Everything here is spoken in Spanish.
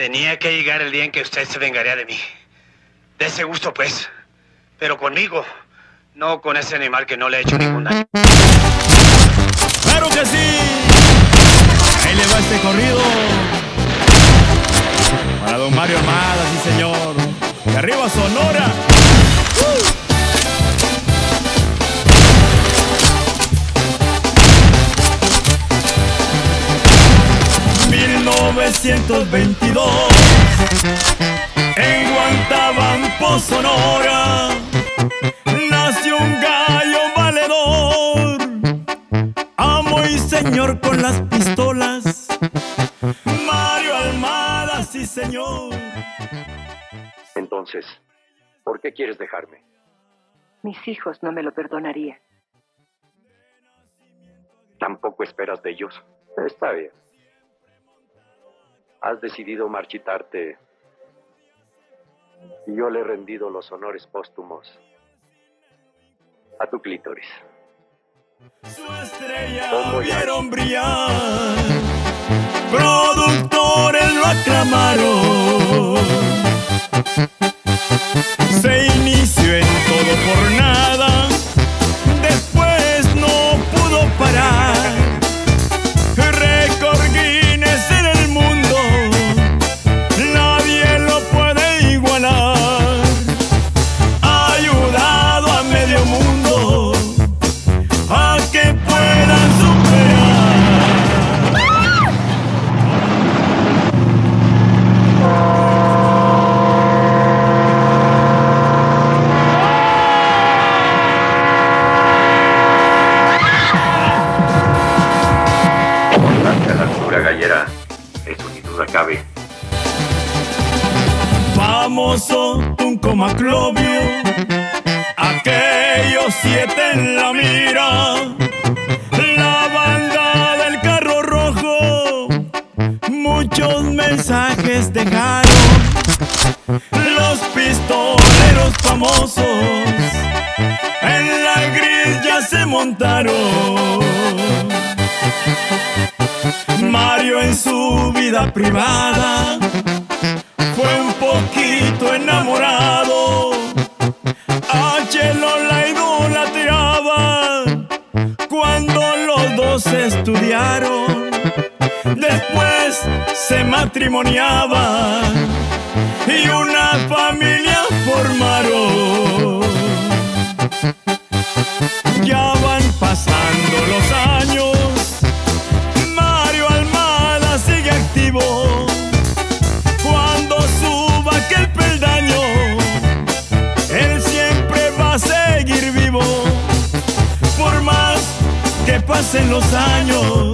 Tenía que llegar el día en que usted se vengaría de mí. De ese gusto, pues. Pero conmigo, no con ese animal que no le ha hecho ningún daño. ¡Claro que sí! Ahí le va este corrido para don Mario Almada, sí señor. De arriba Sonora. 1922, en Guantabampo, Sonora, nació un gallo valedor, amo y señor con las pistolas, Mario Almada, sí señor. Entonces, ¿por qué quieres dejarme? Mis hijos no me lo perdonarían. ¿Tampoco esperas de ellos? Está bien. Has decidido marchitarte y yo le he rendido los honores póstumos a tu clítoris. Su estrella vieron brillar, productores lo aclamaron. Se inició en Todo por Nada, después no pudo parar. Récord Guinness en el mundo, nadie lo puede igualar. Ha ayudado a medio mundo a que puedan superar. La altura gallera, eso ni duda cabe. Famoso Tunco Maclovio, aquellos 7 en la mira, la banda del carro rojo, muchos mensajes dejaron, los pistoleros famosos en la gris ya se montaron. Mario en su vida privada fue un poquito enamorado, a Chelo la idolatraba cuando los dos estudiaron, después se matrimoniaban y una familia formaron. Ya van pasando los años, Mario Almada sigue activo. Cuando suba aquel peldaño, él siempre va a seguir vivo. Por más que pasen los años,